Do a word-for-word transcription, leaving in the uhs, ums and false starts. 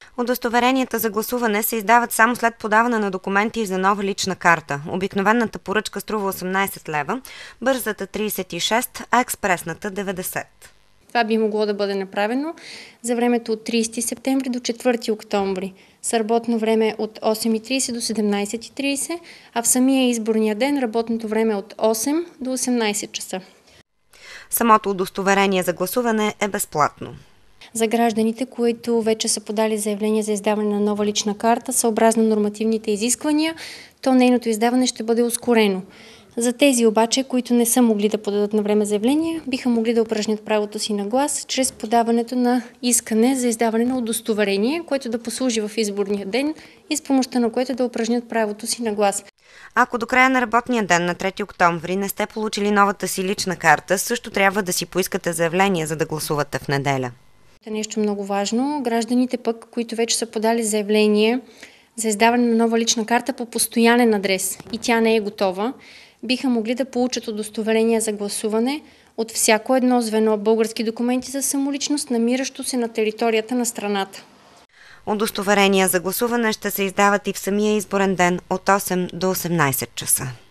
Удостоверенията за гласуване се издават само след подаване на документи за нова лична карта. Обикновената поръчка струва осемнайсет лева, бързата трийсет и шест, а експресната деветдесет. Това би могло да бъде направено за времето от трийсети септември до четвърти октомври, с работно време от осем и трийсет до седемнайсет и трийсет, а в самия изборния ден работното време от осем до осемнайсет часа. Самото удостоверение за гласуване е безплатно. За гражданите, които вече са подали заявление за издаване на нова лична карта, съобразно нормативните изисквания, то нейното издаване ще бъде ускорено. За тези обаче, които не са могли да подадат на време заявление, биха могли да упражнят правото си на глас чрез подаването на искане за издаване на удостоверение, което да послужи в изборния ден и с помощта на което да упражнят правото си на глас. Ако до края на работния ден на трети октомври не сте получили новата си лична карта, също трябва да си поискате заявление, за да гласувате в неделя. Нещо много важно. Гражданите пък, които вече са подали заявление за издаване на нова лична карта по постоянен адрес и тя не е готова, биха могли да получат удостоверение за гласуване от всяко едно звено български документи за самоличност, намиращо се на територията на страната. Удостоверения за гласуване ще се издават и в самия изборен ден от осем до осемнайсет часа.